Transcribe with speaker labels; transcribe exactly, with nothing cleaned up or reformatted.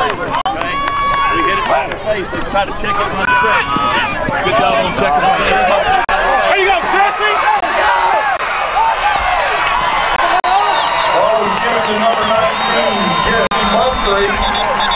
Speaker 1: Okay? We hit it right in the face. Let's try to check it one step. Good job on checking the face. There you go, Jesse!
Speaker 2: Ball was given to number nineteen, Jesse Mumphrey.